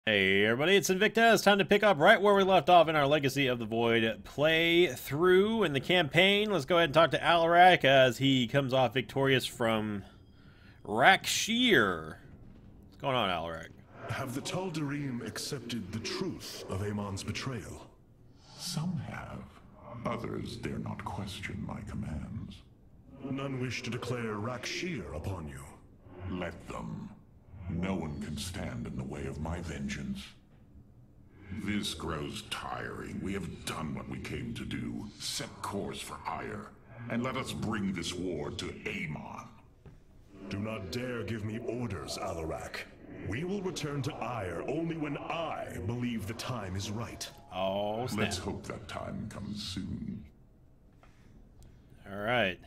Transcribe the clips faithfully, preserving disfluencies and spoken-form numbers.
Hey everybody, it's Invicta. It's time to pick up right where we left off in our Legacy of the Void playthrough in the campaign. Let's go ahead and talk to Alarak as he comes off victorious from Rak'Shir. What's going on, Alarak? Have the Tal'Darim accepted the truth of Amon's betrayal? Some have. Others dare not question my commands. None wish to declare Rak'Shir upon you. Let them. No one can stand in the way of my vengeance. This grows tiring. We have done what we came to do. Set course for Aiur, and let us bring this war to Amon. Do not dare give me orders, Alarak. We will return to Aiur only when I believe the time is right. Oh, snap. Let's hope that time comes soon. Alright.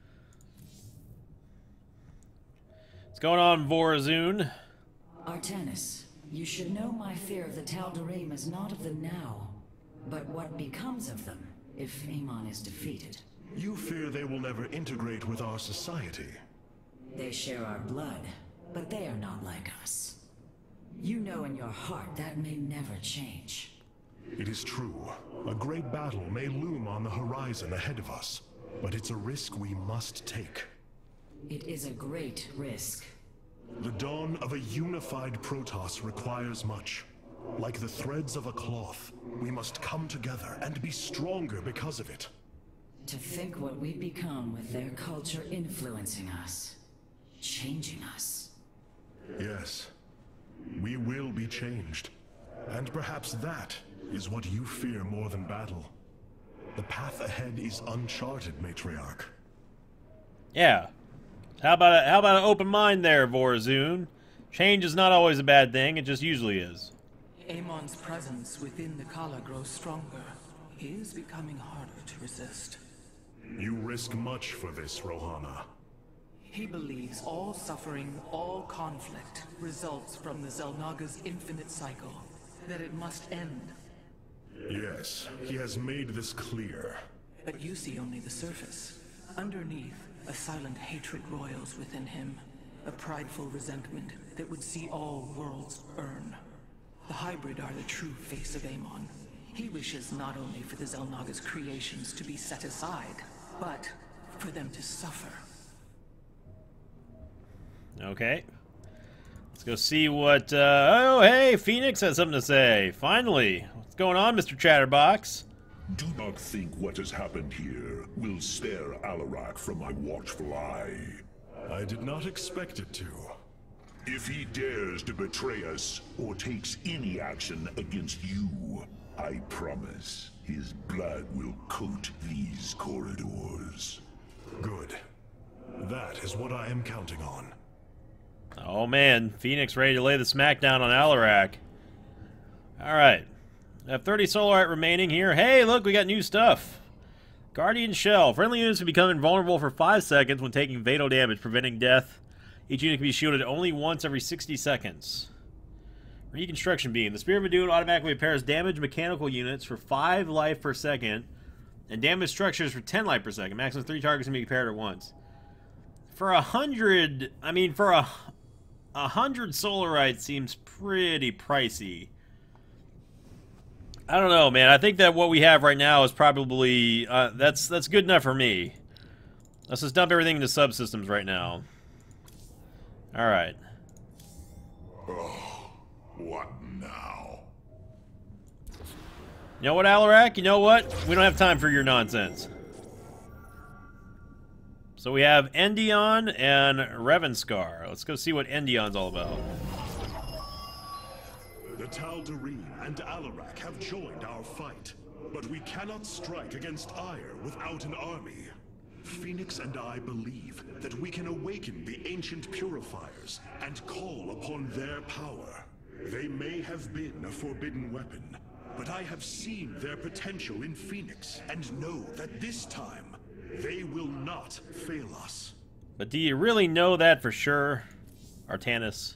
What's going on, Vorazun? Artanis, you should know my fear of the Tal'Darim is not of the now, but what becomes of them if Amon is defeated. You fear they will never integrate with our society. They share our blood, but they are not like us. You know in your heart that may never change. It is true. A great battle may loom on the horizon ahead of us, but it's a risk we must take. It is a great risk. The dawn of a unified Protoss requires much. Like the threads of a cloth, we must come together and be stronger because of it. To think what we become with their culture influencing us, changing us. Yes, we will be changed. And perhaps that is what you fear more than battle. The path ahead is uncharted, Matriarch. Yeah. How about a, how about an open mind there, Vorazun? Change is not always a bad thing, it just usually is. Amon's presence within the Khala grows stronger. He is becoming harder to resist. You risk much for this, Rohana. He believes all suffering, all conflict, results from the Xel'Naga's infinite cycle. That it must end. Yes, he has made this clear. But you see only the surface. Underneath, a silent hatred roils within him. A prideful resentment that would see all worlds burn. The hybrid are the true face of Amon. He wishes not only for the Xel'Naga's creations to be set aside, but for them to suffer. Okay. Let's go see what, uh, oh, hey, Phoenix has something to say. Finally. What's going on, Mister Chatterbox? Do not think what has happened here will spare Alarak from my watchful eye. I did not expect it to. If he dares to betray us or takes any action against you, I promise his blood will coat these corridors. Good. That is what I am counting on. Oh man, Phoenix ready to lay the smackdown on Alarak. Alright. I have thirty Solarite remaining here. Hey, look, we got new stuff. Guardian Shell. Friendly units can become invulnerable for five seconds when taking fatal damage, preventing death. Each unit can be shielded only once every sixty seconds. Reconstruction Beam. The Spirit of Adun automatically repairs damaged mechanical units for five life per second, and damaged structures for ten life per second. Maximum three targets can be repaired at once. For a hundred, I mean, for a, a hundred Solarite seems pretty pricey. I don't know, man. I think that what we have right now is probably uh, that's that's good enough for me. Let's just dump everything into subsystems right now. All right. Oh, what now? You know what, Alarak? You know what? We don't have time for your nonsense. So we have Endion and Revanskar. Let's go see what Endion's all about. The Tal'Darim and Alarak have joined our fight, but we cannot strike against Aiur without an army. Phoenix and I believe that we can awaken the ancient purifiers and call upon their power. They may have been a forbidden weapon, but I have seen their potential in Phoenix and know that this time they will not fail us. But do you really know that for sure, Artanis?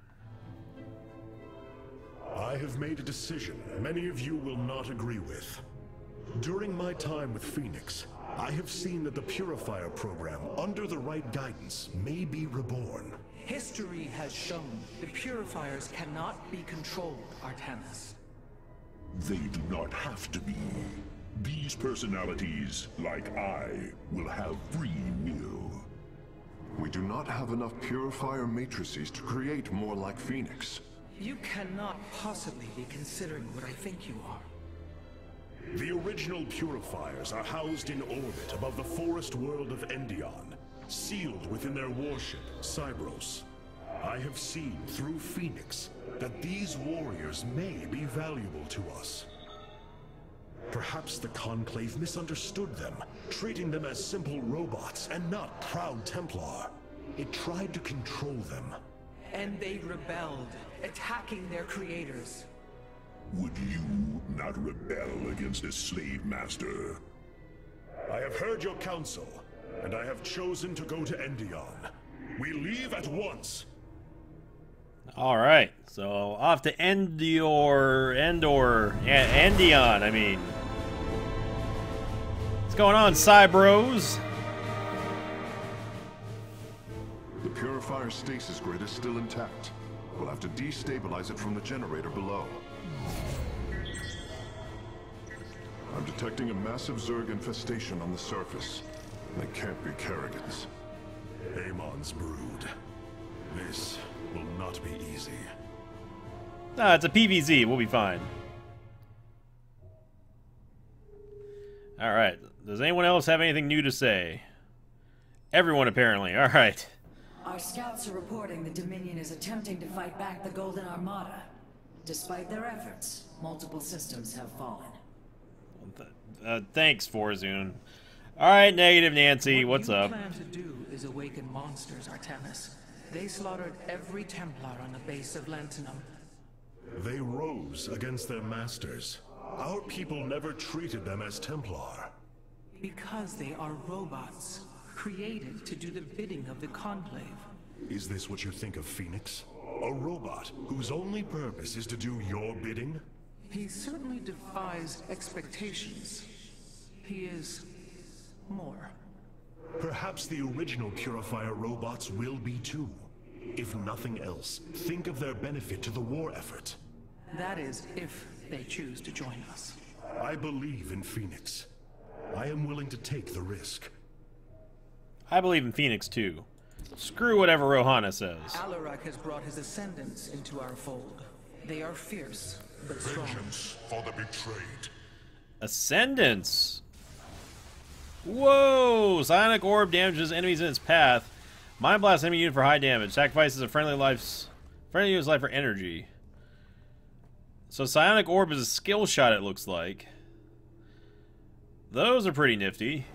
I have made a decision many of you will not agree with. During my time with Phoenix, I have seen that the Purifier program, under the right guidance, may be reborn. His history has shown, the Purifiers cannot be controlled, Artanis. They do not have to be. These personalities, like I, will have free will. We do not have enough Purifier matrices to create more like Phoenix. You cannot possibly be considering what I think you are. The original Purifiers are housed in orbit above the forest world of Endion, sealed within their warship, Cybros. I have seen through Phoenix that these warriors may be valuable to us. Perhaps the Conclave misunderstood them, treating them as simple robots and not proud Templar. It tried to control them. And they rebelled, attacking their creators. Would you not rebel against a slave master? I have heard your counsel, and I have chosen to go to Endion. We leave at once. All right, so off to Endor, Endor, yeah, Endion. I mean, what's going on, Cybros? The Purifier stasis grid is still intact. We'll have to destabilize it from the generator below. I'm detecting a massive Zerg infestation on the surface. They can't be Kerrigans. Amon's brood. This will not be easy. Ah, it's a P V Z. We'll be fine. All right. Does anyone else have anything new to say? Everyone, apparently. All right. Our scouts are reporting the Dominion is attempting to fight back the Golden Armada. Despite their efforts, multiple systems have fallen. Uh, thanks, Forzun. All right, Negative Nancy, what what's you up? plan to do is awaken monsters, Artanis. They slaughtered every Templar on the base of Lantinum. They rose against their masters. Our people never treated them as Templar. Because they are robots, created to do the bidding of the Conclave. Is this what you think of Phoenix? A robot whose only purpose is to do your bidding? He certainly defies expectations. He is more. Perhaps the original Purifier robots will be too. If nothing else, think of their benefit to the war effort. That is, if they choose to join us. I believe in Phoenix. I am willing to take the risk. I believe in Phoenix, too. Screw whatever Rohana says. Alarak has brought his ascendants into our fold. They are fierce, but strong. Vengeance for the betrayed. Ascendants. Whoa! Psionic Orb damages enemies in its path. Mind Blast enemy unit for high damage. Sacrifices a friendly life's friendly unit's life for energy. So Psionic Orb is a skill shot, it looks like. Those are pretty nifty.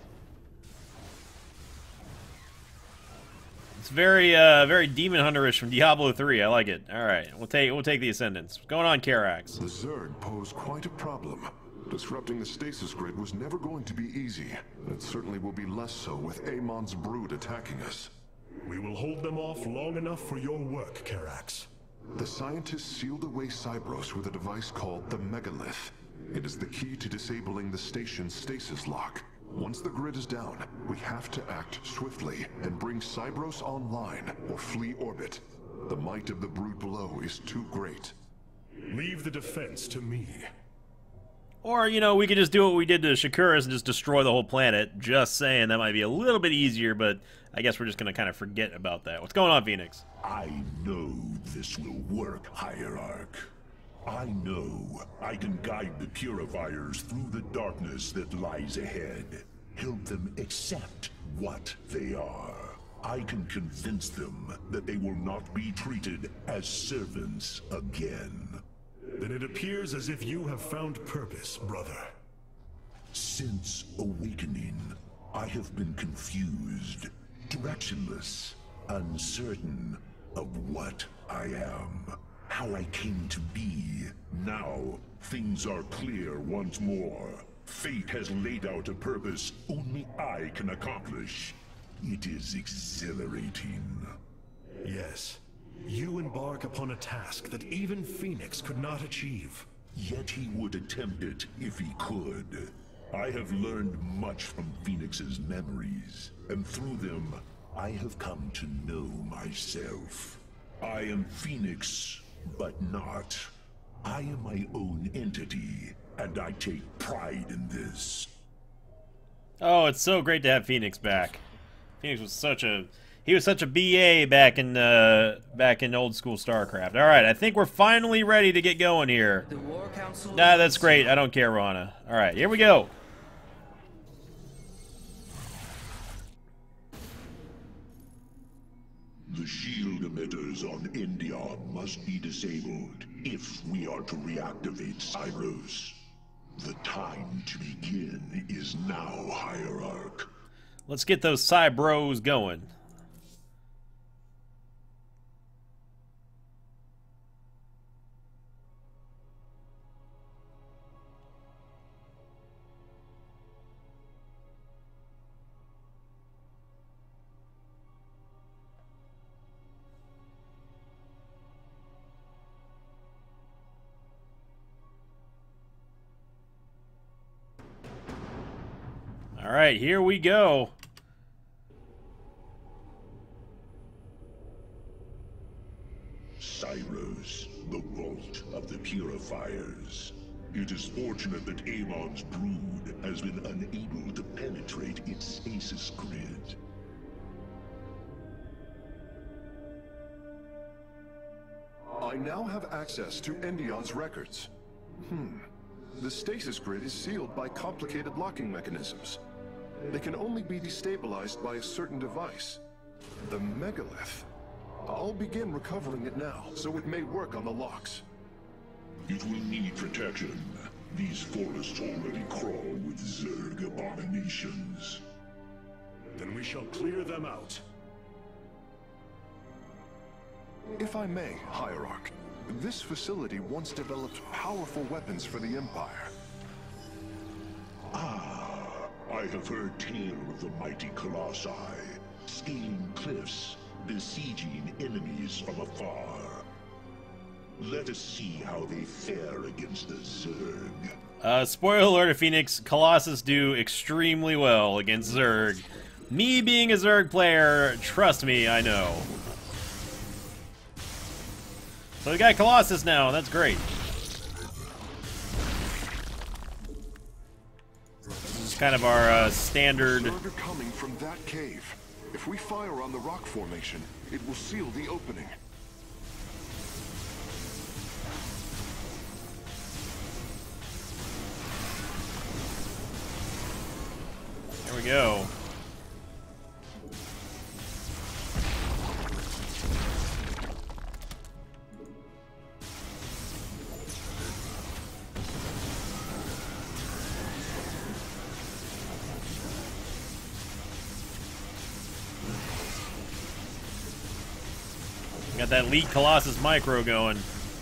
It's very, uh, very Demon Hunter-ish from Diablo three. I like it. All right, we'll take, we'll take the Ascendants. What's going on, Karax? The Zerg pose quite a problem. Disrupting the stasis grid was never going to be easy. It certainly will be less so with Amon's brood attacking us. We will hold them off long enough for your work, Karax. The scientists sealed away Cybros with a device called the Megalith. It is the key to disabling the station's stasis lock. Once the grid is down, we have to act swiftly and bring Cybros online or flee orbit. The might of the brood below is too great. Leave the defense to me. Or, you know, we could just do what we did to Shakuras and just destroy the whole planet. Just saying, that might be a little bit easier, but I guess we're just going to kind of forget about that. What's going on, Phoenix? I know this will work, Hierarch. I know I can guide the Purifiers through the darkness that lies ahead. Help them accept what they are. I can convince them that they will not be treated as servants again. Then it appears as if you have found purpose, brother. Since awakening, I have been confused, directionless, uncertain of what I am, how I came to be. Now, things are clear once more. Fate has laid out a purpose only I can accomplish. It is exhilarating. Yes. You embark upon a task that even Phoenix could not achieve. Yet he would attempt it if he could. I have learned much from Phoenix's memories, and through them, I have come to know myself. I am Phoenix, but not. I am my own entity, and I take pride in this. Oh, it's so great to have Phoenix back. Phoenix was such a he was such a B A back in uh, back in old school StarCraft. All right, I think we're finally ready to get going here. The War Council. Nah, that's great. I don't care, Rana. All right, here we go. The shield emitters on Endion must be disabled if we are to reactivate Cyros. The time to begin is now, Hierarch. Let's get those Cybros going. All right, here we go. Cyros, the vault of the purifiers. It is fortunate that Amon's brood has been unable to penetrate its stasis grid. I now have access to Endion's records. Hmm. The stasis grid is sealed by complicated locking mechanisms. They can only be destabilized by a certain device. The Megalith. I'll begin recovering it now, so it may work on the locks. It will need protection. These forests already crawl with Zerg abominations. Then we shall clear them out. If I may, Hierarch, this facility once developed powerful weapons for the Empire. Ah, I have heard tale of the mighty Colossi, scaling cliffs, besieging enemies from afar. Let us see how they fare against the Zerg. Uh, spoiler alert, Phoenix, Colossus do extremely well against Zerg. Me being a Zerg player, trust me, I know. So we got Colossus now, that's great. This is kind of our uh, standard... Zerg are coming from that cave. If we fire on the rock formation, it will seal the opening. There we go. Got that Elite Colossus micro going.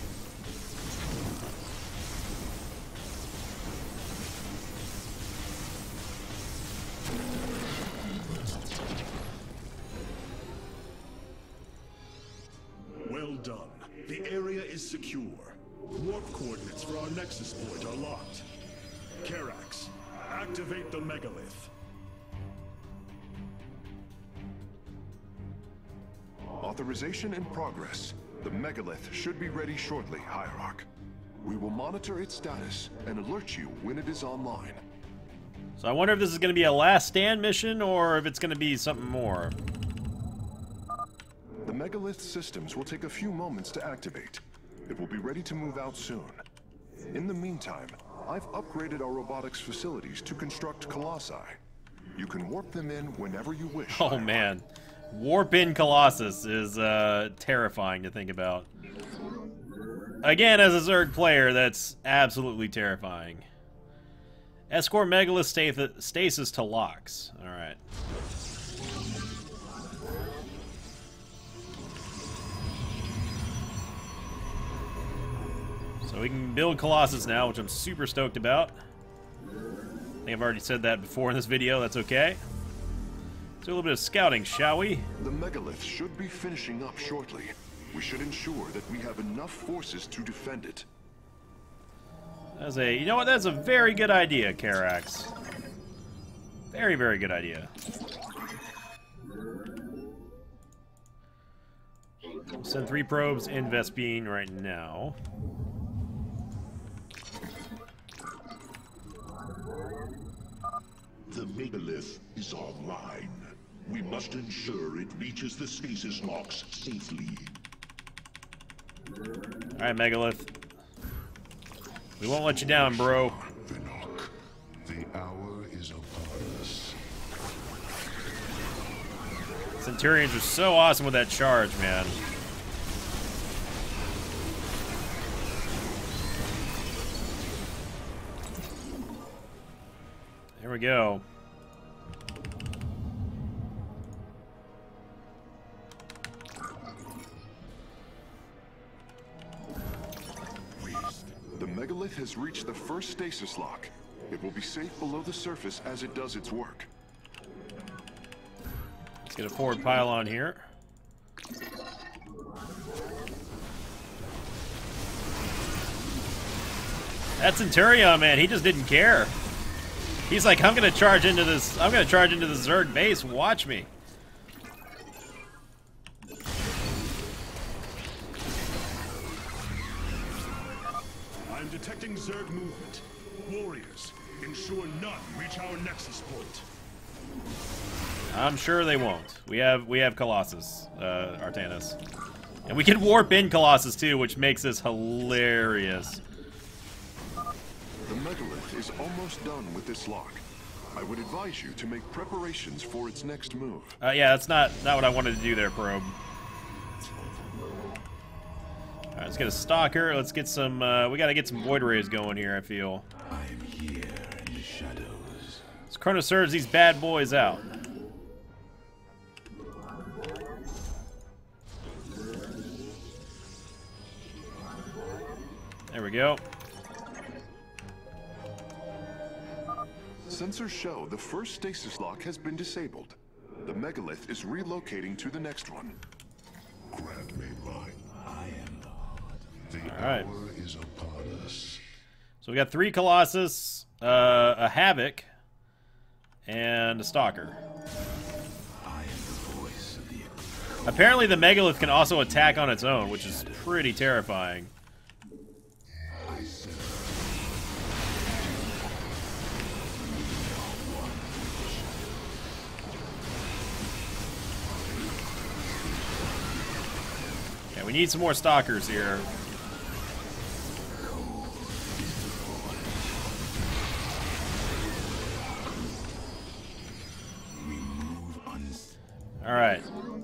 Well done. The area is secure. Warp coordinates for our Nexus point are locked. Karax, activate the Megalith. Authorization in progress. The Megalith should be ready shortly, Hierarch. We will monitor its status and alert you when it is online. So I wonder if this is going to be a last stand mission or if it's going to be something more. The Megalith systems will take a few moments to activate. It will be ready to move out soon. In the meantime, I've upgraded our robotics facilities to construct Colossi. You can warp them in whenever you wish. Oh man. Warp in Colossus is uh, terrifying to think about. Again, as a Zerg player, that's absolutely terrifying. Escort Megalith sta stasis to locks. Alright. So we can build Colossus now, which I'm super stoked about. I think I've already said that before in this video, that's okay. Let's do a little bit of scouting, shall we? The Megalith should be finishing up shortly. We should ensure that we have enough forces to defend it. That's a, you know what, that's a very good idea, Karax. Very, very good idea. Send three probes in Vespene right now. The megalith is online. We must ensure it reaches the stasis locks safely. Alright, Megalith. We won't let you down, bro. Vinok, the hour is upon us. Centurions are so awesome with that charge, man. There we go. The megalith has reached the first stasis lock. It will be safe below the surface as it does its work. Let's get a forward pylon here. That Centurion, man, he just didn't care. He's like, I'm gonna charge into this. I'm gonna charge into the Zerg base. Watch me. I'm detecting Zerg movement. Warriors, ensure none reach our nexus point. I'm sure they won't. We have we have Colossus, uh, Artanis, and we can warp in Colossus too, which makes this hilarious. The megalith is almost done with this lock. I would advise you to make preparations for its next move. Uh, yeah, that's not not what I wanted to do there, Probe. All right, let's get a Stalker. Let's get some. Uh, we got to get some Void Rays going here. I feel. I'm here in the shadows. Let's Chronosurge these bad boys out. There we go. Sensors show the first stasis lock has been disabled. The megalith is relocating to the next one. Grant me mine. I am the heart. The All right. hour is upon us. So we got three Colossus, uh, a Havoc, and a Stalker. I am the voice of the... Apparently the Megalith can also attack on its own, which is pretty terrifying. I said... Yeah, we need some more Stalkers here. Alright.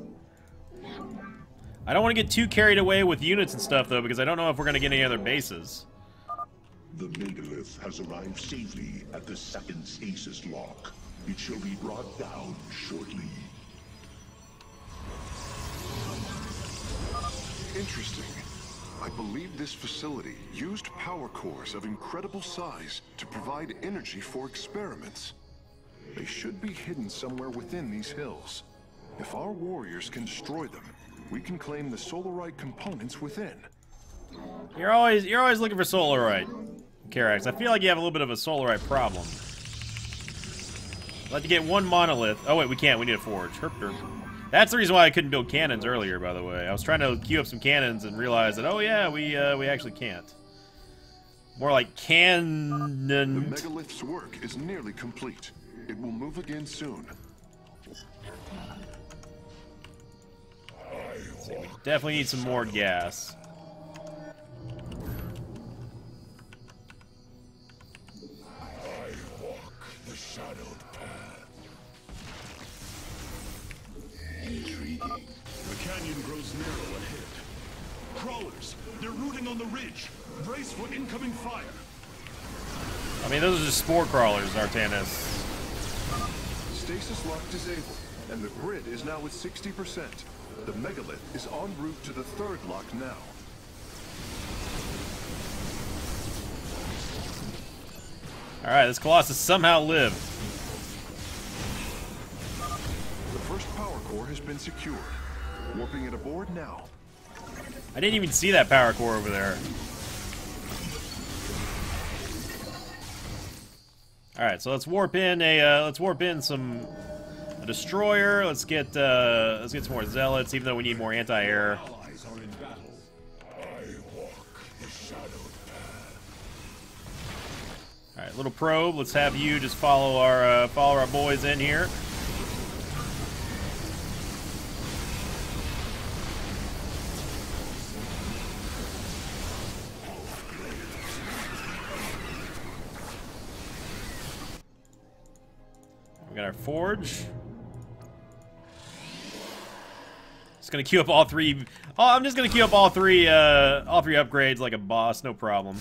I don't want to get too carried away with units and stuff, though, because I don't know if we're going to get any other bases. The megalith has arrived safely at the second stasis lock. It shall be brought down shortly. Interesting. I believe this facility used power cores of incredible size to provide energy for experiments. They should be hidden somewhere within these hills. If our warriors can destroy them, we can claim the Solarite components within. You're always you're always looking for Solarite, Karax. I feel like you have a little bit of a Solarite problem. I'd like to get one monolith. Oh wait, we can't. We need a forge. Herp derp. That's the reason why I couldn't build cannons earlier, by the way. I was trying to queue up some cannons and realized that, oh yeah, we uh, we actually can't. More like cannon. The megalith's work is nearly complete. It will move again soon. We definitely need some more gas. I walk the shadowed path. Intriguing. The canyon grows narrow ahead. Crawlers, they're rooting on the ridge. Brace for incoming fire. I mean, those are just spore crawlers, Artanis. Stasis lock disabled, and the grid is now at sixty percent. The megalith is en route to the third lock now. Alright, this Colossus somehow lived. The first power core has been secured. Warping it aboard now. I didn't even see that power core over there. Alright, so let's warp in a uh, let's warp in some a destroyer. Let's get uh, let's get some more zealots, even though we need more anti-air. allies are in battle. I walk the shadowed path. All right, little probe. Let's have you just follow our uh, follow our boys in here. We got our forge. Just gonna queue up all three. Oh, I'm just gonna queue up all three, uh, all three upgrades like a boss. No problem.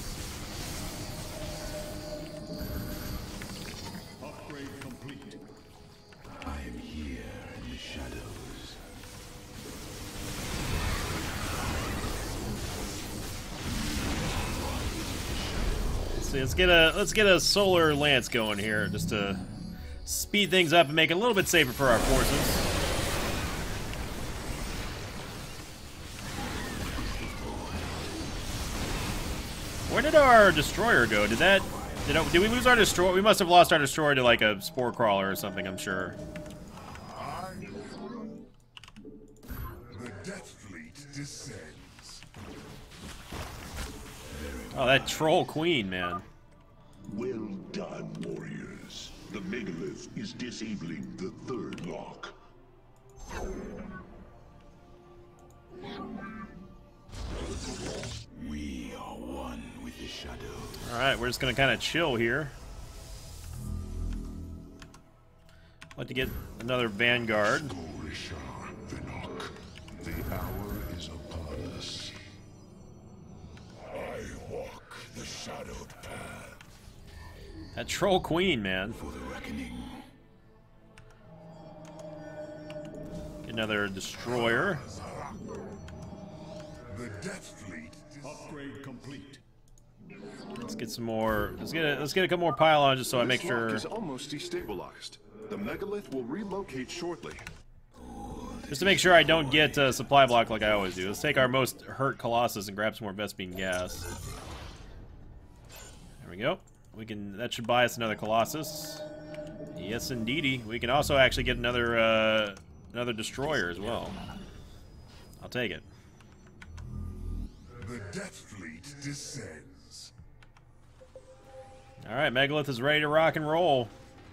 Upgrade complete. I am here in the shadows. Let's see. Let's get a let's get a solar lance going here, just to speed things up and make it a little bit safer for our forces. Where did our destroyer go? Did that... Did, did we lose our destroyer? We must have lost our destroyer to like a spore crawler or something, I'm sure. The Death Fleet descends. Oh, that troll queen, man. Well done, warriors. The megalith is disabling the third lock. We are one with the shadows. Alright, we're just gonna kind of chill here. I'd like to get another vanguard. Gorisha, Vinok, the hour is upon us. I walk the shadowed path. That troll queen, man. For the reckoning. Get another destroyer. The Death Fleet. Upgrade complete. Let's get some more. Let's get a, let's get a couple more pylons just so I make This lock sure. is almost destabilized. The megalith will relocate shortly. Just to make sure I don't get a supply block like I always do. Let's take our most hurt Colossus and grab some more Vespene gas. There we go. We can. That should buy us another Colossus. Yes, indeedy. We can also actually get another uh, another destroyer as well. I'll take it. The Death Fleet descends. All right, Megalith is ready to rock and roll.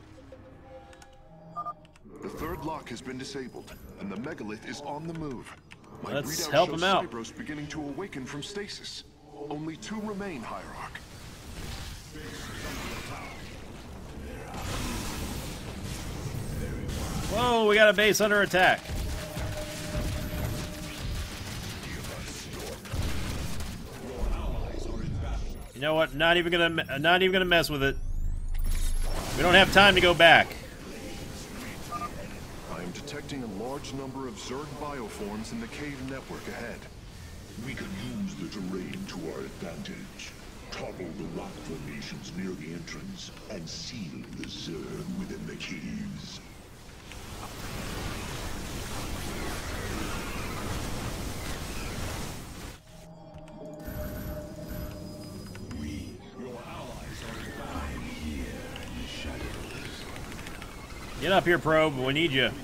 The third lock has been disabled, and the megalith is on the move. My Let's readout help shows him out. Cybros beginning to awaken from stasis. Only two remain, Hierarch. Whoa, we got a base under attack. You know what? Not even gonna, not even gonna mess with it. We don't have time to go back. I am detecting a large number of Zerg bioforms in the cave network ahead. We can use the terrain to our advantage. Topple the rock formations near the entrance and seal the Zerg within the caves. Get up here, probe. We need you.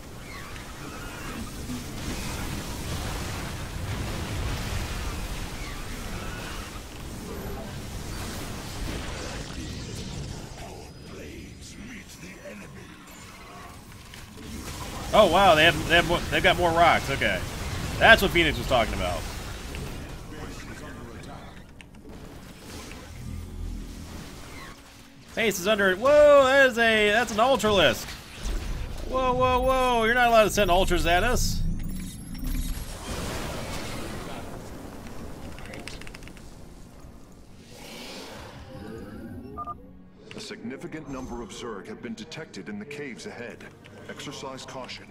Oh wow, they have they have more, they've got more rocks. Okay, that's what Phoenix was talking about. Base is under it. Whoa, that is a that's an Ultralisk. Whoa, whoa, whoa! You're not allowed to send ultras at us. A significant number of Zerg have been detected in the caves ahead. Exercise caution.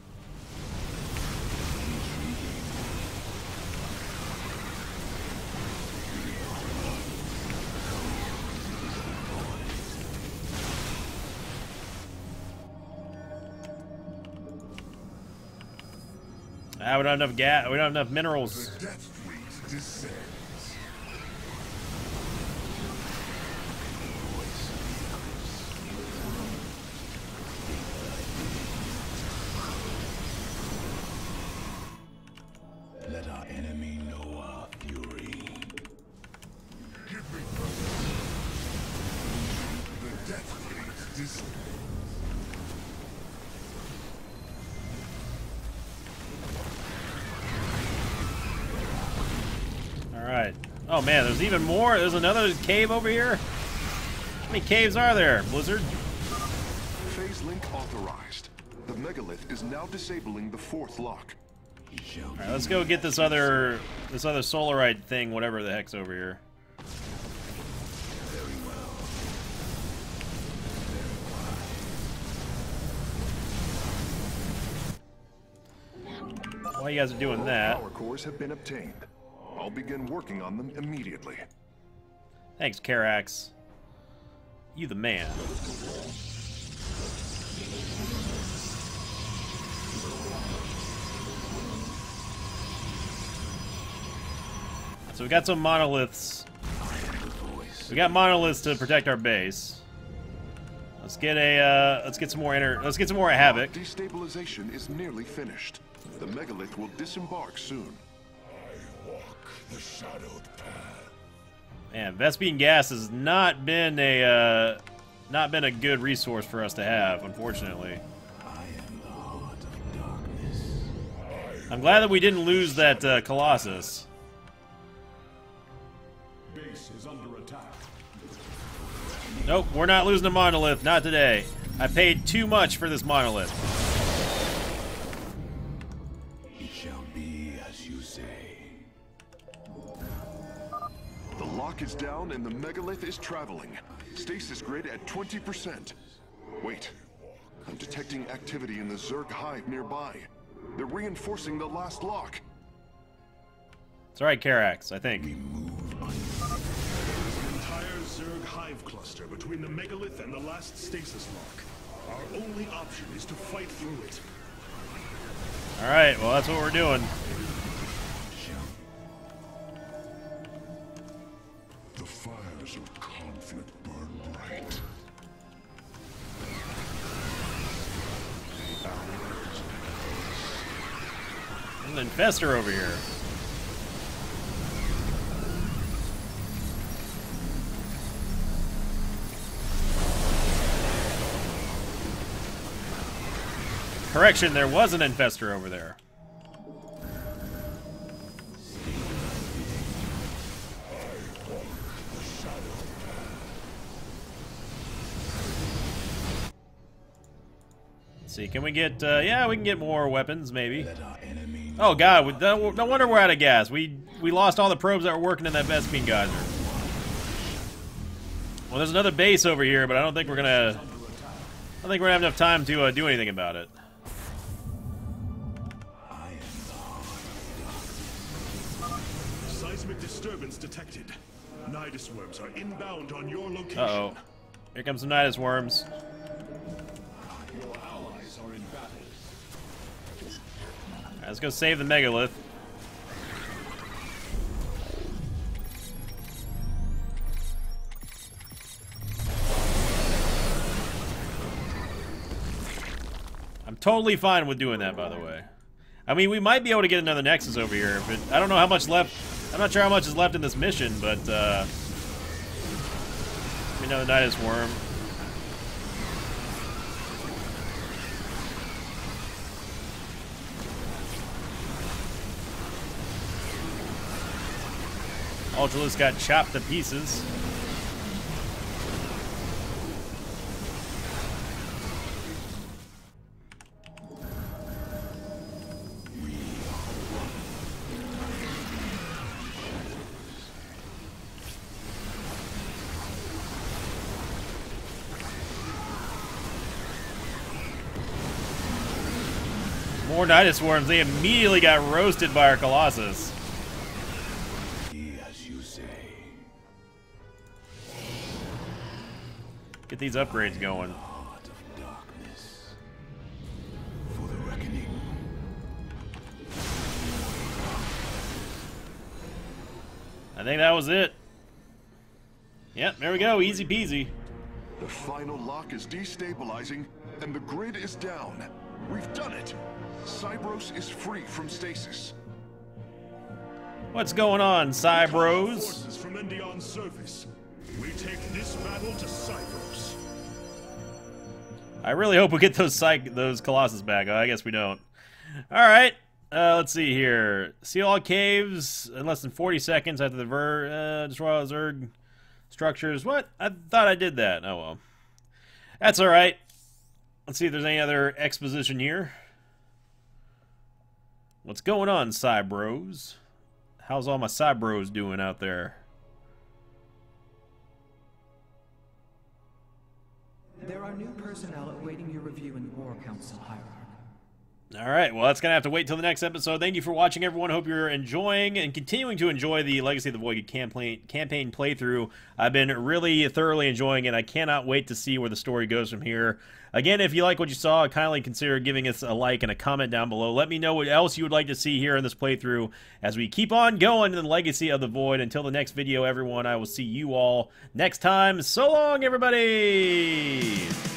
Ah, we don't have enough gas. We don't have enough minerals. The Death Fleet descends. Let our our enemy know our fury. Give me the death blade is Alright. Oh man, there's even more. There's another cave over here. How many caves are there, Blizzard? Phase link authorized. The megalith is now disabling the fourth lock. Alright, let's go get this other this other solarite thing, whatever the heck's over here. Very well. While you guys are doing that, Power cores have been obtained. I'll begin working on them immediately. thanks, Karax. You the man. So we got some monoliths. We got monoliths to protect our base. Let's get a uh, let's get some more inner let's get some more havoc. Destabilization is nearly finished. The megalith will disembark soon. I walk the shadowed path. Man, Vespene gas has not been a uh, not been a good resource for us to have, unfortunately. I am the heart of darkness. I'm glad that we didn't lose that uh, Colossus. Base is under attack. Nope, we're not losing a monolith, not today. I paid too much for this monolith. It shall be as you say. The lock is down and the megalith is traveling. Stasis grid at twenty percent. Wait. I'm detecting activity in the Zerg hive nearby. They're reinforcing the last lock. It's alright, Karax, I think. There's an entire Zerg hive cluster between the megalith and the last stasis lock. Our only option is to fight through it. Alright, well that's what we're doing. The fires of conflict burn bright. There's an infestor over here. Correction, there was an infestor over there. Let's see, can we get, uh, yeah, we can get more weapons, maybe. Oh god, we, no, no wonder we're out of gas. We we lost all the probes that were working in that Vespene geyser. Well, there's another base over here, but I don't think we're gonna, I don't think we're gonna have enough time to uh, do anything about it. Seismic disturbance detected. Nidus worms are inbound on your location. Uh-oh. Here comes some Nidus worms. Your allies are in battle. Alright, let's go save the megalith. I'm totally fine with doing that, by the way. I mean, we might be able to get another Nexus over here, but I don't know how much left. I'm not sure how much is left in this mission, but, uh... another Nidus worm. Ultralisk got chopped to pieces. More Nidus worms. They immediately got roasted by our Colossus. As you say. Get these upgrades going. Heart of darkness. For the reckoning. I think that was it. Yep, there we go. Easy peasy. The final lock is destabilizing, and the grid is down. We've done it! Cybros is free from stasis. What's going on, Cybros? Forces from Endion's surface. We take this battle to Cyphros. I really hope we get those psych those Colossus back. Oh, I guess we don't. All right. Uh, let's see here. Seal all caves in less than forty seconds after the ver uh, destroy all Zerg structures. What? I thought I did that. Oh well. That's all right. Let's see if there's any other exposition here. What's going on, Cybros? How's all my Cybros doing out there? There are new personnel awaiting your review in the War Council hierarchy. All right, well, that's going to have to wait till the next episode. Thank you for watching, everyone. Hope you're enjoying and continuing to enjoy the Legacy of the Void campaign, campaign playthrough. I've been really thoroughly enjoying it. I cannot wait to see where the story goes from here. Again, if you like what you saw, kindly consider giving us a like and a comment down below. Let me know what else you would like to see here in this playthrough as we keep on going in the Legacy of the Void. Until the next video, everyone, I will see you all next time. So long, everybody!